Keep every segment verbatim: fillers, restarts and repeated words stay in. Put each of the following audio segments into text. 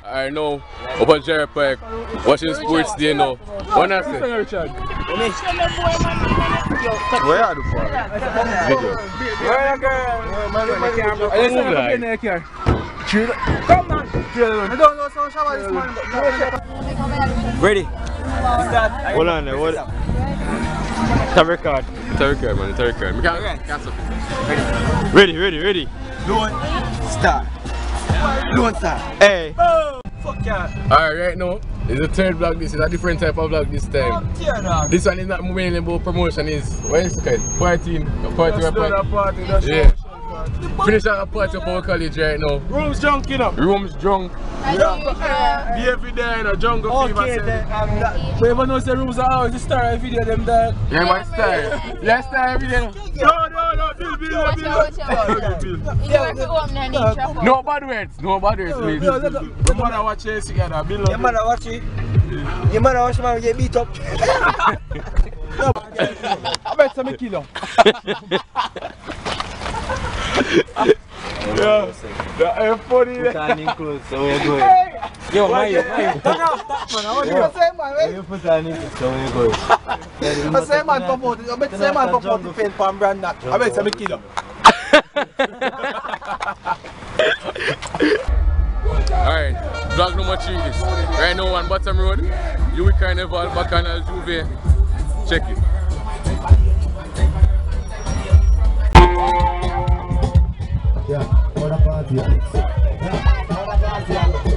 I know up at Jerry Park, watching sports day now. What I say? Where are the for? Video. Where are the girl? Come on! I don't know some shower this morning, but ready? Hold on there, what? It's a record. It's a record, man. It's a record. We can't cancel. Ready, ready, ready. Don't start. Don't start. Hey. Oh, fuck yeah. Alright, right now, it's a third vlog. This is a different type of vlog this time. Oh, this one is not mainly about promotion, is what is it called? Partying. Party, that's party. party. That's yeah. Finish out a party of our college right now. Room's drunk, you know. Room's drunk. Yeah. Be every day in a jungle okay, fever. Then, um, that, but even though the rooms are always the star every day, them that. Yeah, my star. Yeah, star every day. No, no, no, Bill, Bill, Bill. No bad words, no bad words, please. Your mother watch it together, Bill. Your mother watch it. Your mother watch man get beat up. I bet some kilo. Yeah, that's funny. Put on in clothes, so we're going. Yo, my, my. Turn off that man. How do you say man? You put on in clothes, so we're going. I say man pop out. I bet say man pop out the paint pan brand that. I bet some kilo. Alright, vlog number three is right now on Bottom Road, Louis Carnival, Bacchanal, Juve. Check it. Yeah, what a party. Yeah, what a party.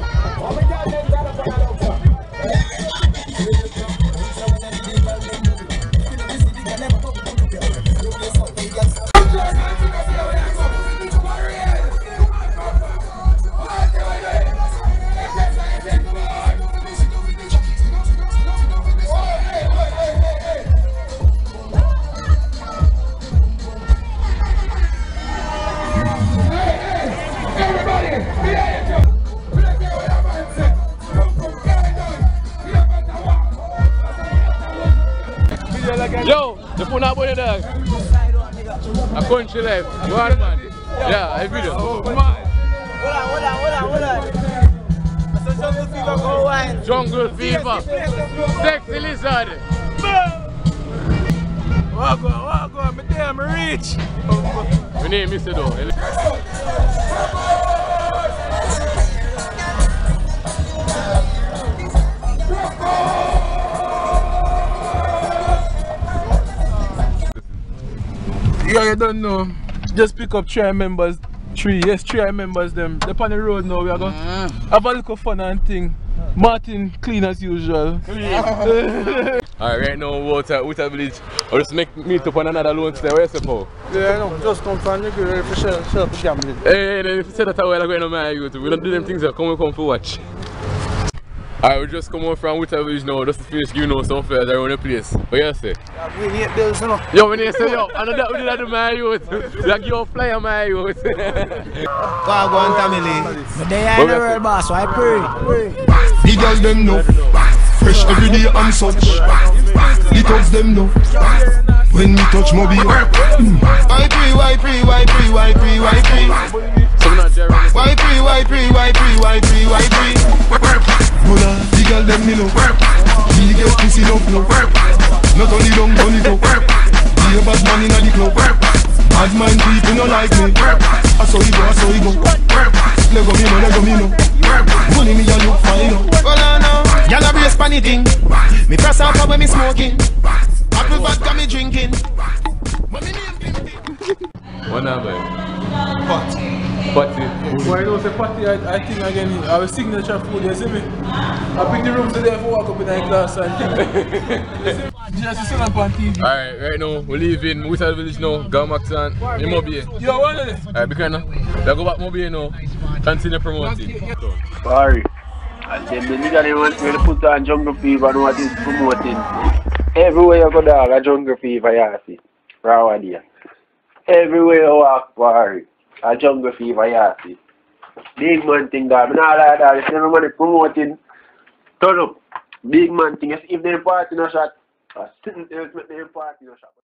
Yo, the phone up on the dog. A country life. Go on, man. Yeah, I video. Oh, man. Hold on, hold on, hold on, hold on. So jungle fever go wine. Jungle fever. Sexy lizard. Walk on, walk on, my damn reach. My name is Mister Yeah, you don't know. Just pick up three members. Three, yes, three members them. They're on the road now. We are going to have a little fun and thing. Martin clean as usual. Alright, right now we're out at Outer Village. I'll just make meet up on another loan today. Where you suppose? Yeah, I know. Just come from the girl for sure. Sure, for gambling. Hey, then if you say that a while ago, my youth, we don't do them things that come and come for watch. Alright, we just come out from Outer Village now, just to finish giving out some fairs around the place. What you say? Yeah, we hate bills, you know. Yo, when you say yo, I know that we did that to my youth. We like your flyer, my youth. Go on, family. But they ain't the real boss, so I pray. The girls them know, fresh every day and such. The thugs them know, when me touch mobile. Why pre, why pre, why pre, why pre, why pre? Why pre, why pre, why pre, why pre, why pre? Hola, the girl them me know, me get pussy enough now. Not only don't turn it up, be a bad man inna the club. Bad man people no like me, I saw you go, I saw you go. Let go me no, let go me no. Money me a look fine now. Well I know, y'all a brace funny thing. Me press out when me smoking. Apple vodka me drinking. When me name Pimpy. What now, man? Pot. Party. When I know say party, I, I think again, our signature food, you see me? I pick the rooms today for walk up in a glass and thing. Just sit up on T V. Alright, right now, we live in Outer Village now, Gamax and Mobile. Yo, what is it? Alright, because now, we go back Mobile now, continue promoting. Sorry. And then the nigga they want me to put on Jungle Fever and what is promoting. Everywhere you go dog, a Jungle Fever you see. Raw idea. Everywhere you walk, party. A Jungle Fever you see. Big man thing dog. I not like that. If everybody promoting, turn up. Big man thing. If they party no shot, I sit there make them party no shot.